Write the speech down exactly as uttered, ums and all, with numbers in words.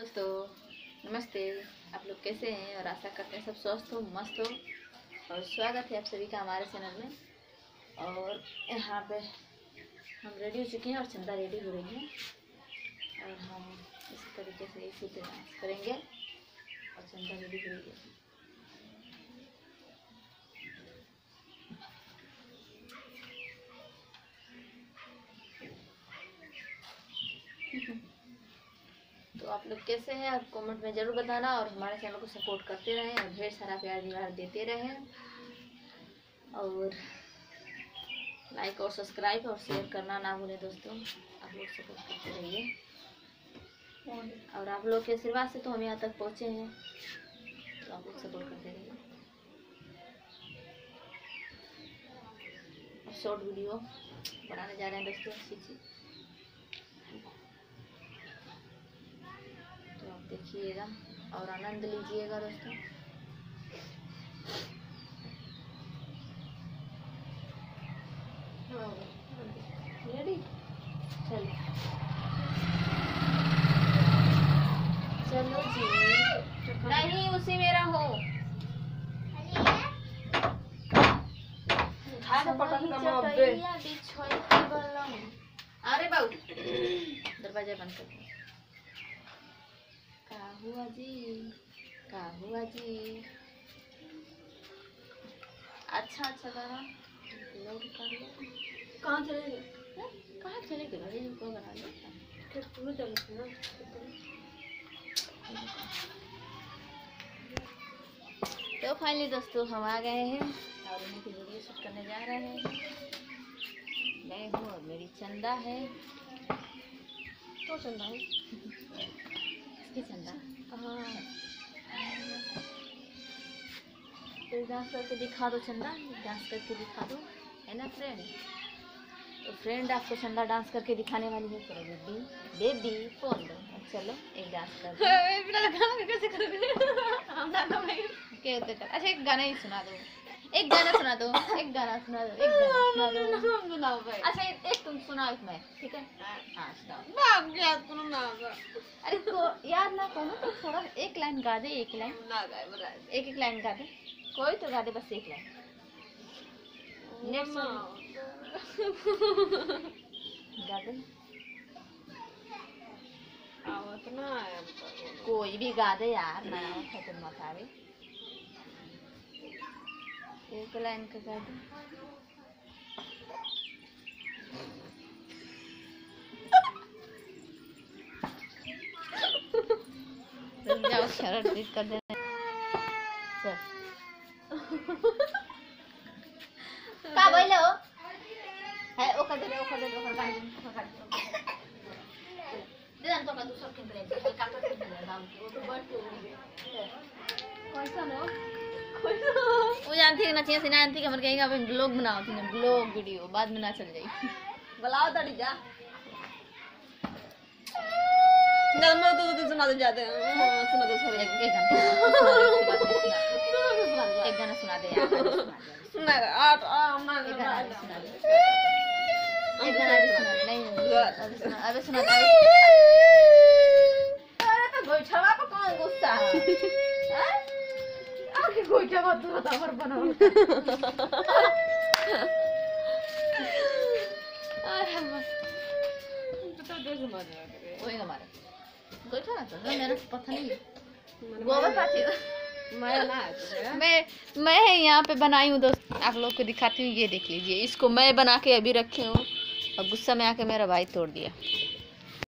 दोस्तों नमस्ते। आप लोग कैसे हैं और आशा करते हैं सब स्वस्थ हो, मस्त हो। और स्वागत है आप सभी का हमारे चैनल में। और यहाँ पे हम रेडी हो चुके हैं और चंदा रेडी हो रही है और हम इस तरीके से इसी पे डांस करेंगे और चंदा रेडी हो रही है। तो आप लोग कैसे हैं और कमेंट में ज़रूर बताना और हमारे चैनल को सपोर्ट करते रहें और ढेर सारा प्यार दीवार देते रहें और लाइक और सब्सक्राइब और शेयर करना ना भूलें दोस्तों। आप लोग सपोर्ट करते रहिए और आप लोग के आशीर्वाद से तो हम यहाँ तक पहुँचे हैं, तो आप लोग सपोर्ट करते रहिए। शॉर्ट वीडियो बनाने जा रहे हैं दोस्तों अच्छी चीज़, तो आप देखिएगा और आनंद लीजिएगा दोस्तों। रेडी चलो चलो जी, नहीं उसी मेरा हो अरे बाबू दरवाजा बंद कर। का हुआ जी, का हुआ जी। अच्छा अच्छा दादा लोग कर लो। कहाँ चले गए? कहाँ चले गए? अरे इनको बना लो फिर पूरे चलते ना। तो फाइनली दोस्तों हम आ गए हैं और उन्हीं की वीडियो शूट करने जा रहे हैं। मैं हूँ और मेरी चंदा है। तो चंदा है इसकी चंदा। हाँ तो डांस करके दिखा दो चंदा, डांस करके दिखा दो, है ना फ्रेंड। तो फ्रेंड आपको चंदा डांस करके दिखाने वाली है। चलो बेबी बेबी फोन दो, चलो एक डांस कर दो। कैसे कर? अच्छा एक गाना ही सुना दो, एक गाना सुना दो, एक गाना सुना दो, एक गाना सुना दो। अच्छा एक तुम सुनाओ इसमें, ठीक है? हाँ सुनाओ। अरे तो याद ना करो तो थोड़ा एक लाइन गा दे, एक लाइन एक एक लाइन गा दे, कोई तो गा दे बस एक लाइन। नेक्स्ट गा दे, कोई भी गा दे यार, ना खत्म मत आवे। एक लाइन का गा दे। जाओ शरट कर देना। चल का बोले हो है ओ कर दे, ओ कर दे, ओ कर दे, ओ कर दे दे दे तो का दूसरा किन करे हल्का कर दे दाम की वो तो बट कैसा नो वो जानती है ना चाहिए सिना जानती कि हमर कहेंगे अपन ब्लॉग बनाओ थी ना, ब्लॉग वीडियो बाद में ना चल जाई बुलाओ तड़ी जा ना मैं तो तो सुना दे जाते हैं। सुना दो सॉरी एक गाना एक गाना सुना दे यार, सुना दे आठ आ मैं एक गाना सुना दे, एक गाना सुना दे। नहीं अबे सुना दे। अरे तो गोइठवा पे कौन गुस्सा है? हैं आके गोइठवा तो हमर बनाओ। अरे हम तो दो सुना दे कोई ना मारे गोइठा ना तो मेरा पता नहीं गोबर पाती मैं ना मैं मैं यहाँ पे बनाई हूँ दोस्त, आप लोग को दिखाती हूँ। ये देख लीजिए, इसको मैं बना के अभी रखी हूँ और गुस्सा में आके मेरा भाई तोड़ दिया।